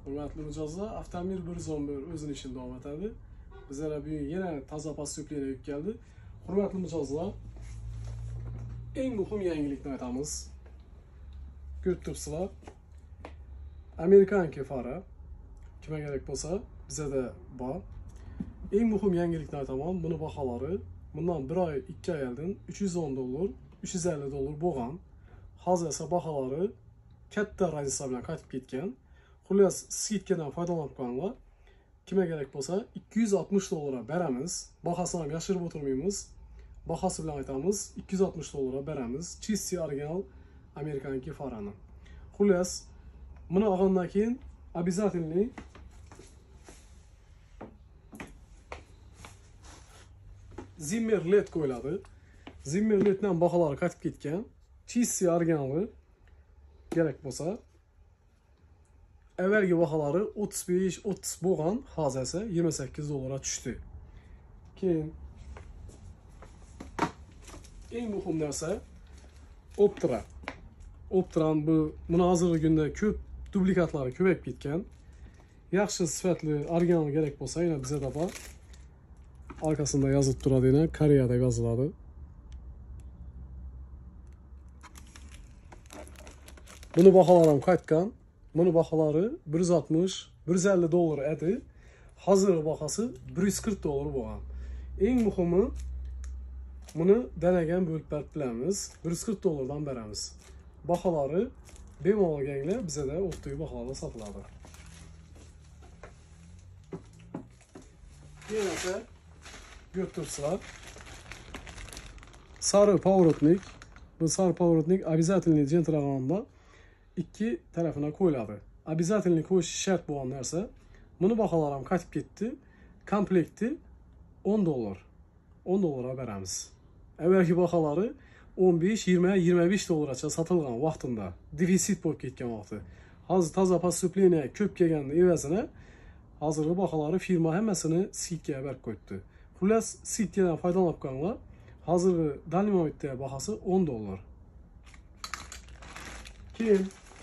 Hurmatli mijozlar, avtomobil 111 o'zini ishini davom etadi. Bizlar bugun yana toza postyukleni yuk keldi. Hurmatli mijozlar, eng muhim yangilikni aytamiz. Ko'rib turibsizlar. Amerikanki fara kimga kerak bo'lsa, bizda bor. Eng muhim yangilikni aytaman. Buni baholari bundan 1 oy 2 oy oldin $310, $350 bo'lgan. Hozir esa baholari katta razisa bilan qaytib ketgan. Xullas, skidkadan foydalanib qolganlar. Kimga kerak bo'lsa, $260 beramiz. Bahosini ham yashirib o'tirmaymiz. Bahosi bilan aytamiz, $260 beramiz. Чистый original Amerikanki farani. Xullas, buni olgandan keyin обязательно Zimmer LED qo'yiladi. Zimmer LEDdan baholari qaytib ketgan. Чистый originali kerak bo'lsa, avvalgi baholari 35-30 bo'lgan, hozir esa $28 tushdi. Keyin eng muhim narsa Optra. Optran buni hozirgi kunda ko'p dublikatlari ko'payib ketgan. Yaxshi sifatli original kerak bo'lsa, yana bizda bor. Arkasında yazıp turadi, yine Koreyada yoziladi. Buni baholari ham qaytgan. Buni baholari $160-150 edi. Hozirgi bahosi $140 bo'lgan. Eng muhimi, buni denegan bo'lib bilamiz. $140 dan beramiz. Baholari bemalol kelinglar, bizda o'xtay baholarda sotiladi. Keyin esa götürsüler. Sarı pоворотник. Bu sarı pоворотник обязательно jentraganda ikki tarafına koyuladı. Обязательно koyuş şart bo'lgan narsa. Buni baholari ham qaytib ketdi. Komplekti $10. $10 beramiz. Avvalgi baholari 15, 20, $25 sotilgan vaqtida defisit bo'lib ketgan vaqti. Hozir toza postyukleniya ko'p kelganda evasini hozirgi baholari firma hammasini skidga berib qo'yibdi. Xullas, skidkadan foydalanib qolganlar hozirgi dalimoytda bahosi $10. Keyin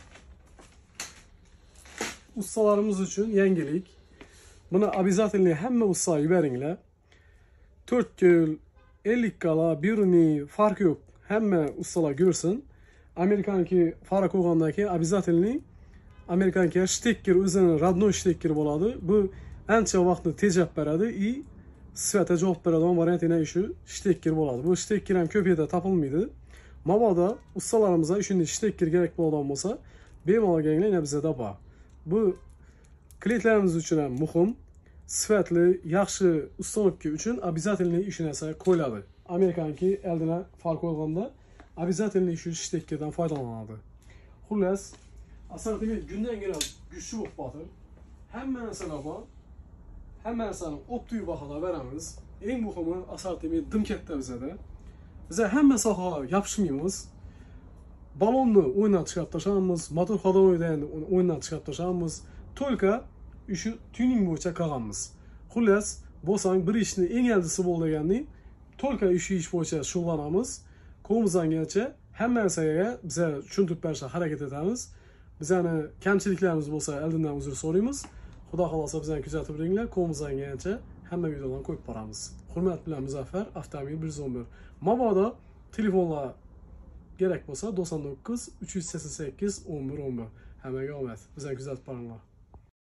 ustalarimiz uchun yangilik. Buni обязательно hamma ustaga yuboringlar. 4 yil, 50 kala, birni farq yo'q. Hamma ustalar ko'rsin. Amerikanki fara qo'ygandan keyin обязательно Amerikanki shtekker o'zining родной shtekker bo'ladi. Bu ancha vaqtni tejab beradi и sifate javob beradigan variant yana shu shtekker bo'ladi. Bu shtekker ham ko'p yerda topilmaydi. Mabodo ustalarimizga shunday shtekker kerak bo'ladigan bo'lsa, bemalol kelinglar, yana bizda bor. Bu klientlarimiz uchun ham muhim. Sifatli, yaxshi ustanovka uchun обязательно shu narsa qo'yiladi. Amerikanki eldina farq qo'yganda обязательно shu shtekkerdan foydalanadi. Xullas, assortiment kundan-kun kuchli bo'lib qoldi. Hamma narsalar bor. Hamma narsani optiy bahoda beramiz. Eng muhimi assortiment dim katta bizda. Biz hamma sohaga yopishmaymiz. Balonni o'ynab chiqarib tashlaymiz, motor ходовойdan o'ynab chiqarib tashlaymiz. Только shu tuning bo'yicha qolganmiz. Xullas, bo'lsang bir ishni eng aldisi bo'l deganda, только shu ish bo'yicha shug'ullanamiz. Qo'limizdan kelgancha hamma narsaga biz tushuntirib berishga harakat etamiz. Bizning kamchiliklarimiz bo'lsa, oldindan uzr so'raymiz. Xudo xolosa bizni kuzatib turinglar. Qo'limizdan kelgancha hamma videolarni qo'yib boramiz. Hurmat bilan Muzaffar, avtomobil 111. Mabodo telefonlar kerak bo'lsa 99 388 11 11. Hammaga omad. Bizni kuzatib boringlar.